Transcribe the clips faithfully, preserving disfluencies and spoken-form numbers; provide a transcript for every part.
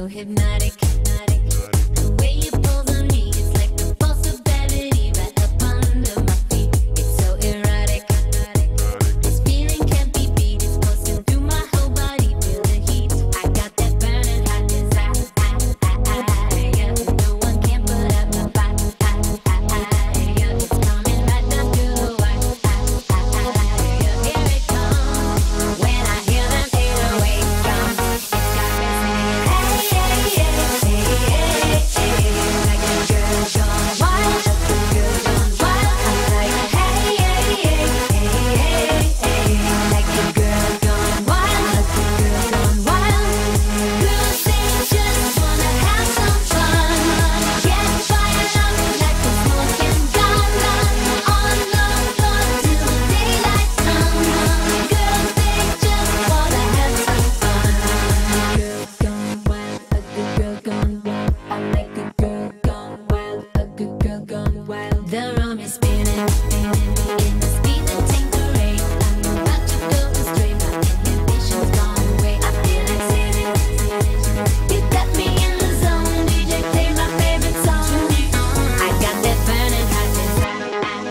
hypnotic. The way you pull on me, it's like the pulse of gravity right up under my feet. It's so erotic. This feeling can't be beat. It's pulsing through my whole body. Feel the heat. I got that burning hot desire. No one can put up my fire. It's coming right down to the wire. Here it comes. When I hear them eight oh eight drums, it's got me singing, hey, hey, hey, hey, hey, hey. Like a girl gone wild, a girl gone wild. I'm like, hey, hey, hey, hey, hey, hey. Like a girl gone wild, a girl gone wild. Girls, they just wanna have some fun. Get fired up like the smoking gun. On the floor till the daylight comes. Girls, they just wanna have some fun. Girl gone wild, a good girl gone wild. I like a girl gone wild, a good girl gone wild. The room is spinning, spinning in the speed that takes the rain. I'm about to go astray, my inhibitions gone away. I feel like singing, you got me in the zone. D J, play my favorite song. I got that burning hot desire.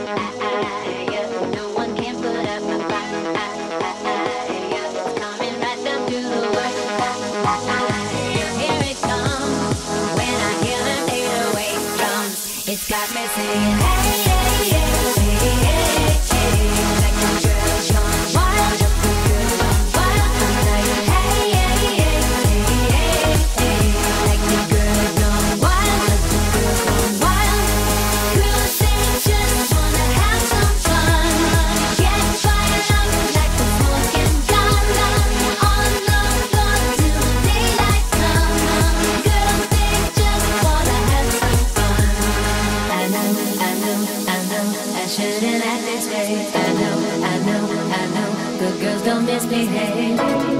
No one can put up my fire. It's coming right down to the wire. Here it comes. When I hear them eight oh eight drums, it's got me singing, hey, hey, hey, hey, hey, hey. Like a girl gone wild, a girl gone wild. I'm like, hey, hey, hey, hey, hey, hey. Like a girl gone wild, a girl gone wild. Girls, they just wanna have some fun. Get fired up like the smoking gun. On the floor till the daylight comes. Girls, they just wanna have some fun. I know, I know, I know, I shouldn't act this way. I know, I know, I know, good girls don't misbehave,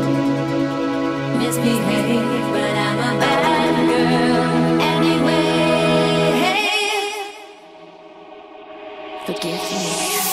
misbehave, but I'm a bad girl anyway. Forgive me.